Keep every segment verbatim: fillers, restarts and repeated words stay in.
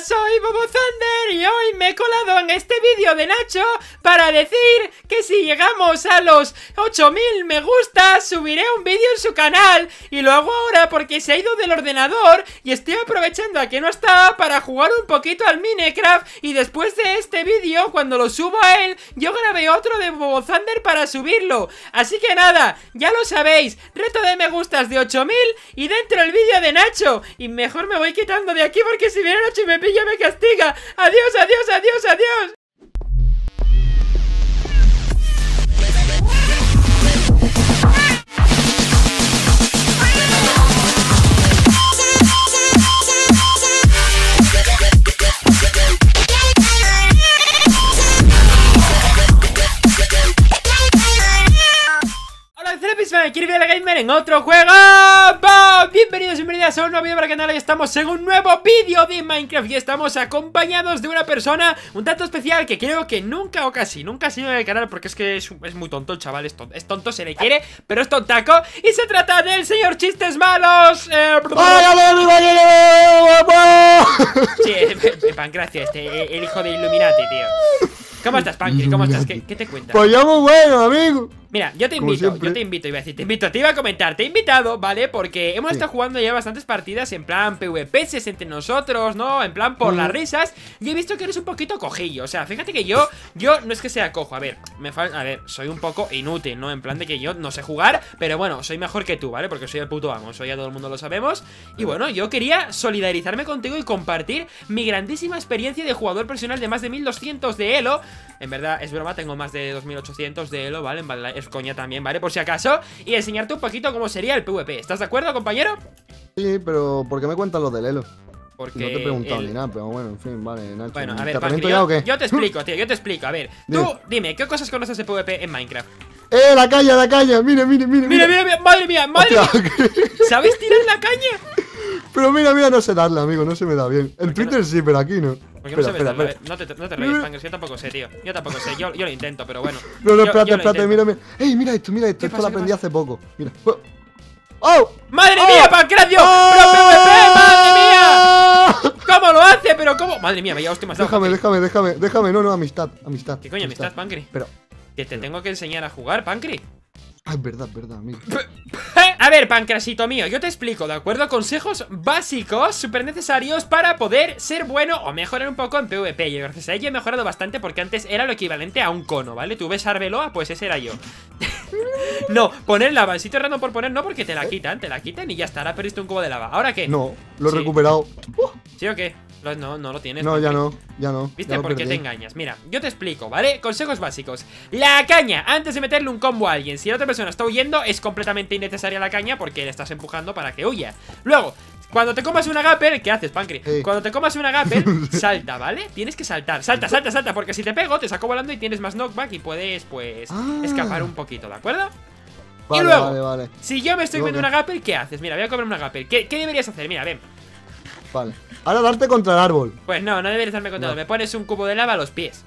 soy Bobo Thunder y hoy me he colado en este vídeo de Nacho para decir que si llegamos a los ocho mil me gusta subiré un vídeo en su canal. Y lo hago ahora porque se ha ido del ordenador y estoy aprovechando a que no está para jugar un poquito al Minecraft. Y después de este vídeo, cuando lo subo a él, yo grabé otro de Bobo Thunder para subirlo. Así que nada, ya lo sabéis, reto de me gustas de ocho mil y dentro el vídeo de Nacho. Y mejor me voy quitando de aquí porque si viene Nacho y me pilla me castiga. Adiós, adiós, adiós, adiós. Aquí viene el gamer en otro juego. ¡Bam! Bienvenidos y bienvenidas a un nuevo vídeo para el canal. Y estamos en un nuevo vídeo de Minecraft y estamos acompañados de una persona un tanto especial que creo que nunca o casi nunca ha sido en el canal, porque es que es, es muy tonto el chaval, es tonto, es tonto, se le quiere, pero es tontaco. Y se trata del señor Chistes Malos. eh... Sí, eh, Pancracio, este, el hijo de Illuminati, tío. ¿Cómo estás, Pancri? ¿Cómo estás? ¿Qué, qué te cuentas? Pues yo muy bueno, amigo. Mira, yo te invito, yo te invito, iba a decir, te invito, te iba a comentar, te he invitado, ¿vale? Porque hemos sí. estado jugando ya bastantes partidas en plan PvPs entre nosotros, ¿no? En plan por mm. las risas. Y he visto que eres un poquito cojillo, o sea, fíjate que yo, yo no es que sea cojo, a ver, me falta, a ver, soy un poco inútil, ¿no? En plan de que yo no sé jugar, pero bueno, soy mejor que tú, ¿vale? Porque soy el puto amo, eso ya todo el mundo lo sabemos. Y bueno, yo quería solidarizarme contigo y compartir mi grandísima experiencia de jugador profesional de más de mil doscientos de Elo. En verdad, es broma, tengo más de dos mil ochocientos de Elo, ¿vale? Es coña también, ¿vale? Por si acaso. Y enseñarte un poquito cómo sería el PvP. ¿Estás de acuerdo, compañero? Sí, pero ¿por qué me cuentas lo del Elo? Porque no te he preguntado el... ni nada, pero bueno, en fin, vale, Nacho. Bueno, a ver, ¿te Pancri, ya yo, o qué? yo te explico, tío, yo te explico. A ver, tú, dime, ¿qué cosas conoces de PvP en Minecraft? ¡Eh, la caña, la caña! ¡Mire, mire, mire! ¡Mira, mira, mira! ¡Madre mía, madre Hostia, mía! ¿Sabes tirar la caña? Pero mira, mira, no sé darle, amigo, no se me da bien. En Twitter no? sí, pero aquí no. ¿Por qué no espera, espera, espera. No te, no te reyes, Pancri, yo tampoco sé, tío. Yo tampoco sé, yo, yo lo intento, pero bueno. No, no, yo, espérate, yo espérate, mira, mira. ¡Ey, mira esto, mira esto! Esto lo aprendí hace poco. Mira. ¡Oh! ¡Madre ¡Oh! mía, Pancracio! ¡Oh! ¡Pero PvP! ¡Madre mía! ¿Cómo lo hace? ¿Pero cómo? Madre mía, vaya hostia, me has dado. Déjame, déjame, déjame, déjame. No, no, amistad, amistad. ¿Qué coño, amistad, Pancri? Pero que te tengo que enseñar a jugar, Pancri. Ah, es verdad, es verdad, amigo. A ver, Pancrasito mío, yo te explico, ¿de acuerdo? Consejos básicos, súper necesarios para poder ser bueno o mejorar un poco en PvP. Y gracias a ello he mejorado bastante porque antes era lo equivalente a un cono, ¿vale? Tú ves a Arbeloa, pues ese era yo. No, poner lava, en sitio random por poner no, porque te la quitan, te la quitan y ya está, ahora perdiste un cubo de lava. ¿Ahora qué? No, lo he sí. recuperado. uh. ¿Sí o qué? No, no lo tienes. No, ya no, ya no. ¿Viste? Ya ¿Por qué perdí. te engañas? Mira, yo te explico, ¿vale? Consejos básicos. La caña, antes de meterle un combo a alguien. Si la otra persona está huyendo, es completamente innecesaria la caña porque le estás empujando para que huya. Luego, cuando te comas una gapper, ¿qué haces, Pancri? Sí. Cuando te comas una gapper, salta, ¿vale? Tienes que saltar, salta, salta, salta. Porque si te pego, te saco volando y tienes más knockback y puedes, pues, ah. escapar un poquito, ¿de acuerdo? Vale, y luego, vale, vale. si yo me estoy comiendo una gapper, ¿qué haces? Mira, voy a comer una gapper. ¿Qué, ¿Qué deberías hacer? Mira, ven. Vale. Ahora darte contra el árbol. Pues no, no deberías darme contra el árbol. Me pones un cubo de lava a los pies.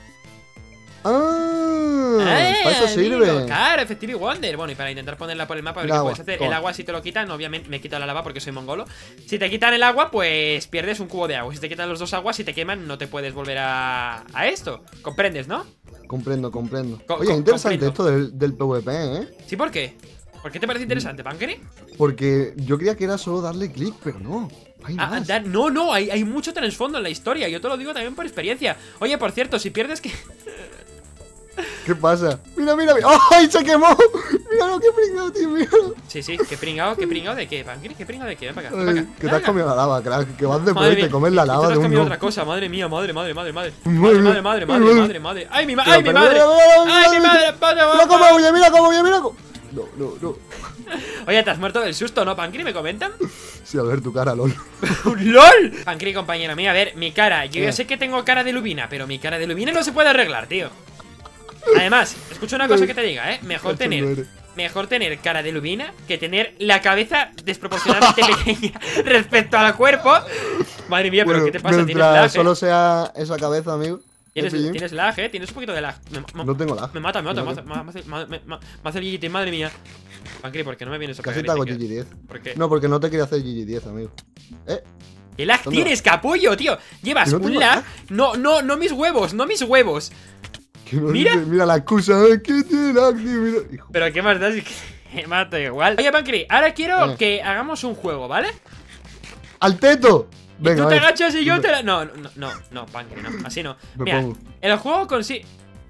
Ah, eh, para eso sirve. Amigo, claro, Effective Wonder. Bueno, y para intentar ponerla por el mapa, a ver qué puedes hacer. El agua, si te lo quitan, obviamente me quito la lava porque soy mongolo. Si te quitan el agua, pues pierdes un cubo de agua. Si te quitan los dos aguas, si te queman, no te puedes volver a, a esto. ¿Comprendes, no? Comprendo, comprendo. Co Oye, interesante comprendo. esto del, del PvP, ¿eh? ¿Sí? ¿Por qué? ¿Por qué te parece interesante, Pancri? Porque yo creía que era solo darle clic, pero no. Hay ah, más. Da, no, no, hay, hay mucho trasfondo en la historia. Yo te lo digo también por experiencia. Oye, por cierto, si pierdes que... ¿Qué pasa? Mira, mira, mira. ¡Ay, se quemó! Míralo, qué pringado, tío, míralo. Sí, sí, qué pringado, qué pringado de qué, Pancri, qué pringado de qué, ven para acá, ven Ay, para acá. que te has comido la lava, crack. Que vas de madre y te comes la lava te de has un comido no. otra cosa, madre mía, madre, madre, madre, madre, madre. Madre, Madre, madre, madre, madre, madre, madre. Ay, mi, ma ay, mi madre. Ay, mi madre, padre, mira cómo huye, mira cómo huye, mira cómo. No, no, no. Oye, te has muerto del susto, ¿no, Pancri? ¿Me comentan? Sí, a ver tu cara, lol. ¡Lol! Pancri, compañero, mira, a ver, mi cara. Yo ¿Qué? ya sé que tengo cara de lubina, pero mi cara de lubina no se puede arreglar, tío. Además, escucha una cosa que te diga, ¿eh? Mejor tener Mejor tener cara de lubina que tener la cabeza desproporcionadamente pequeña respecto al cuerpo. Madre mía, pero bueno, ¿qué te pasa? ¿Tienes lag? Solo sea esa cabeza, amigo. Tienes, tienes lag, eh. Tienes un poquito de lag. Me, no tengo lag. Me mata, me mata. Me, me, me, me, me hace el G G diez, madre mía. Pancri, ¿por qué no me vienes a pegar? Casi te hago G G diez. ¿Por qué? No, porque no te quería hacer G G diez, amigo. Eh. ¿Qué lag ¿Dónde tienes, capullo, tío? Llevas no un tengo lag. lag. No, no, no mis huevos, no mis huevos. Que no Mira. dice- Mira la excusa. ¿Eh? ¿Qué tiene lag, tío? Mira. Hijo. Pero qué más da, si que me mato igual. Oye, Pancri, ahora quiero Eh. que hagamos un juego, ¿vale? ¡Al teto! Y Venga, tú te a ver. agachas y yo te la... No, no, no, no, Pancri, no, así no. Me Mira, pongo. el juego consiste...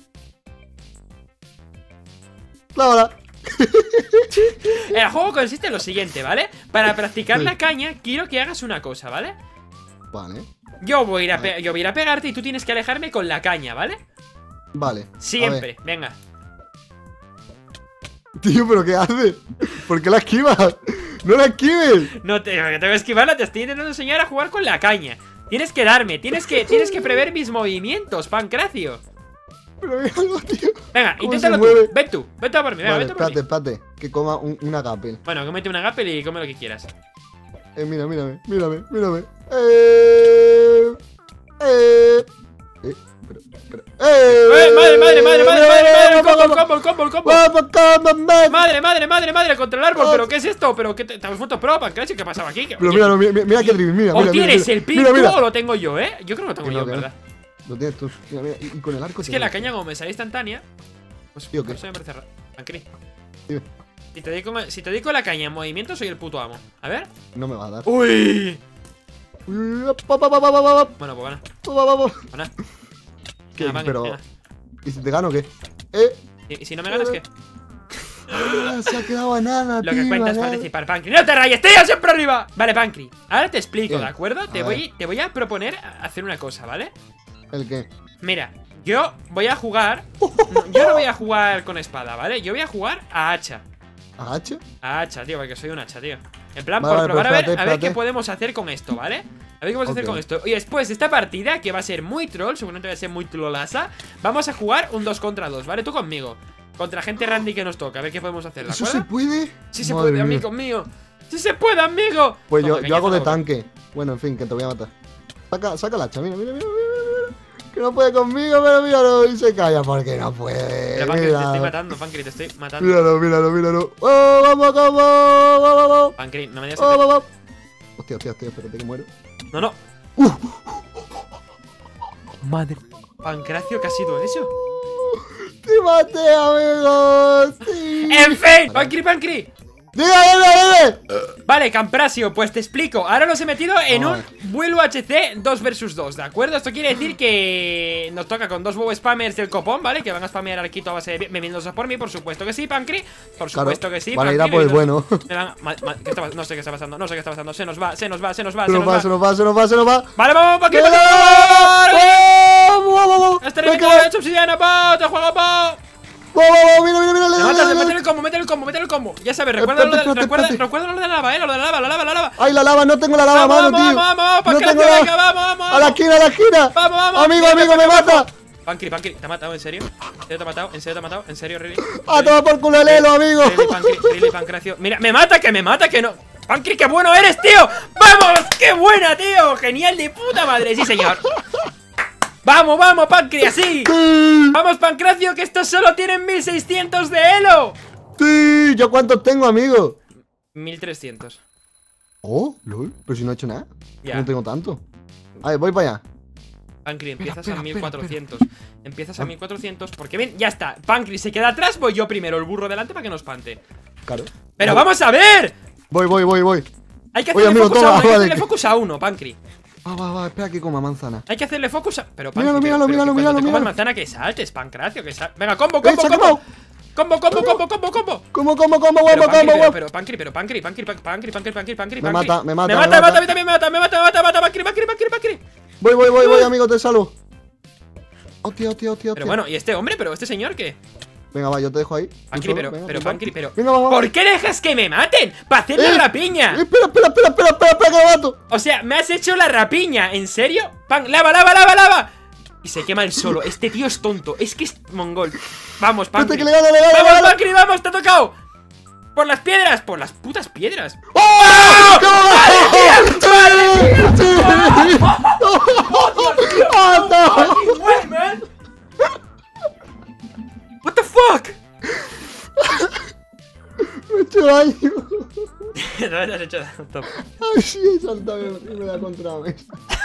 Clávala. El juego consiste en lo siguiente, ¿vale? Para practicar Sí. la caña, quiero que hagas una cosa, ¿vale? Vale. Yo voy a ir a, pe- yo voy a, ir a pegarte y tú tienes que alejarme con la caña, ¿vale? Vale. Siempre, venga. A ver. Tío, ¿pero qué haces? ¿Por qué la esquivas? ¡No la esquives! No te, que tengo que esquivarla, te estoy intentando enseñar a jugar con la caña. Tienes que darme, tienes que, tienes que prever mis movimientos, Pancracio. Pero míralo, tío. Venga, ¿Cómo inténtalo se tú. mueve? Ven tú, vete a por mí, venga, Vale, vete a por espérate, mí. espérate. Que coma un, una gapel. Bueno, cómete una gapel y come lo que quieras. Eh, mira, mírame, mírame, mírame. Eh. Eh. Eh. Pero, pero. ¡Eh! ¡Eh! ¡Madre, madre, madre, madre, madre, madre! ¡El combo, el ¡Vamos, combo, el combo, el combo! vamos, vamos, vamos! ¡Madre, madre, madre, madre! ¡Contra el árbol! Oh. ¿Pero qué es esto? ¿Pero qué te, estamos fotos pro, Pancracio? ¿Qué pasaba aquí? ¿Qué- Pero oye, mira, mira, mira qué dribbling, mira, ¿O mira, mira, tienes mira. el pin Mira, tú mira. o lo tengo yo, eh? Yo creo que lo tengo Que yo, no, que no. ¿verdad? Lo tienes tú. Mira, mira, y, y con el arco. Es te que la doy. caña, como me sale instantánea, pues Sí, ok. eso me parece raro. Pancri, Dime. si te, doy con, si te doy con la caña en movimiento, soy el puto amo. A ver. No me va a dar. ¡Uy! Uy, uy, uy, pa, pa, pa, pa, pa, pa, pa, Bueno, pues bueno. pa, pa, pa. Bueno. ¿Qué? Venga, Pancri, Pero. venga. ¿Y si te gano o qué? Eh. ¿Y, y si no me ganas, qué? Ah, se ha quedado a nada, Lo tío. que cuenta es nada. participar, Pancri. ¡No te rayes! ¡Tío, siempre arriba! Vale, Pancri. Ahora te explico, Bien. ¿de acuerdo? A Te ver. voy, te voy a proponer hacer una cosa, ¿vale? ¿El qué? Mira, yo voy a jugar. No, yo no voy a jugar con espada, ¿vale? Yo voy a jugar a hacha. ¿A H? A hacha, tío, porque soy un hacha, tío. En plan, Vale, por vale, probar pero a ver, espérate, a ver qué espérate. podemos hacer con esto, ¿vale? A ver qué podemos hacer Ok. con esto. Y después de esta partida, que va a ser muy troll, seguramente va a ser muy trollasa, vamos a jugar un dos contra dos, ¿vale? Tú conmigo. Contra gente randy que nos toca, a ver qué podemos hacer, ¿de ¿Eso acuerdo? se puede? Sí se Madre puede, mía. amigo mío. ¡Sí se puede, amigo! Pues Toma, yo, yo cañazo hago en de la boca. tanque. Bueno, en fin, que te voy a matar. Saca, saca la hacha, mira, mira, mira, mira, mira. Que no puede conmigo, pero míralo. Y se calla porque no puede. Pero, Pancri, te estoy Mira. matando, Pancri, te estoy matando. Míralo, míralo, míralo. ¡Oh, vamos, vamos! ¡Vamos, vamos! Pancri, no me digas ¡Oh, que te- vamos! Hostia, hostia, hostia, espérate que muero. No, no. Madre. Pancracio, ¿qué ha sido eso? ¡Te maté, amigos! ¡Sí! ¡En fin! ¡Pancri, Pancri! ¡Diga, diga, diga! Vale, Camprasio, pues te explico. Ahora los he metido en A un ver. vuelo H C dos versus dos, ¿de acuerdo? Esto quiere decir que nos toca con dos WoW spammers del copón, ¿vale? Que van a spamear arquito a base de bebiéndose por mí, por supuesto que sí, Pancri. Por Claro. supuesto que sí. Vale, irá Pancri, por el bebiéndose- bueno. Me van a- ma- ma- ¿qué está pas- no sé qué está pasando, no sé qué está pasando. Se nos va, se nos va, se nos va, Se se nos va, se nos va, se nos va, se nos va. Vale, vamos, Pancri, ¡Venga! Pancri. ¡Vamos, vamos, vamos! Este Venga, enemigo vamos, es obsidiana, pa, te juego, pa. vamos, vamos, mira, mira, mira, Me le- matas, le- me le- mete el combo, mete el combo, mete el combo. Ya sabes, recuerda lo de, Espérate, espérate, recuerda, espérate. recuerda lo de la lava, eh, lo de la lava, la lava, la lava. ¡Ay, la lava! No tengo la lava a Vamos, mano, vamos, tío. vamos, vamos, No Pancracio, tengo la- venga, vamos, vamos, ¡A la vamos. esquina, a la esquina! Vamos, vamos. Amigo, Mira, amigo, mira, me mira, mata. Pancri, Pancri, ¿te ha matado? ¿En serio? ¿En serio te ha matado? ¿En serio te ha matado? ¿En serio, really? ¡A tomar por culo el elo, amigo! Really, Pancri, really, Pancracio. Mira, me mata, que me mata, que no. Pancri, qué bueno eres, tío. ¡Vamos! ¡Qué buena, tío! Genial de puta madre, sí, señor. Vamos, vamos, Pancri, así. ¡Sí! Vamos, Pancracio, que estos solo tienen mil seiscientos de elo. ¡Sí! ¿Yo cuántos tengo, amigo? mil trescientos. Oh, lol, pero si no he hecho nada. Ya. No tengo tanto. A ver, voy para allá. Pancri, empiezas espera, a mil espera, cuatrocientos. Empiezas a mil cuatrocientos. Porque ven, ya está. Pancri se queda atrás, voy yo primero, el burro delante para que nos espante. Claro. ¡Pero Voy. vamos a ver! Voy, voy, voy, voy. Hay que Oye, hacerle amigo, focus toma, a uno, hay que vale, hacerle que- focus a uno, Pancri. Va, va, va, espera que coma manzana. Hay que hacerle focus a... Pero Pancri, Míralo, pero- míralo, pero que míralo, cuando míralo, te comas míralo. manzana que saltes, Pancracio, que sal... Venga, combo, ¡Eh, combo, se ha combo. quemado! Combo, combo, combo, combo, combo. ¿Cómo, cómo, cómo, Pero guapo, Pancri, cómo, pero, guapo? pero Pancri, pero Pancri, Pancri, Pancri, Pancri, Pancri, Pancri, Pancri, Me Pancri. mata, me mata, Me me mata, me mata. mata, a mí también me mata, me mata, me mata, me mata, Pancri, Pancri, Pancri, Pancri. Voy, voy, voy, voy, amigo, te salvo. Hostia, hostia, hostia, Pero hostia. bueno, ¿y este hombre? ¿Pero este señor qué? Venga, va, yo te dejo ahí. Tú Pancri, solo, pero, venga, pero venga. Pancri, pero... Venga, va, va. ¿Por qué dejas que me maten? ¡Para hacer la Eh, rapiña! Eh, Espera, espera, espera, espera, espera, espera, que me mato. O sea, me has hecho la rapiña, ¿en serio? ¡Pan! ¡Lava, lava, lava, lava! Y se quema el solo. Este tío es tonto. Es que es mongol. Vamos, Espérate Pancri. que le gane, le gane, le ¡Vamos, gane. Pancri, vamos! ¡Te ha tocado! ¡Por las piedras! ¡Por las putas piedras! ¡Oh! ¡Oh, no! Way, man. What the fuck? Me he hecho daño. No te has hecho tanto. Ay, sí, he saltado y me da contra la mesa.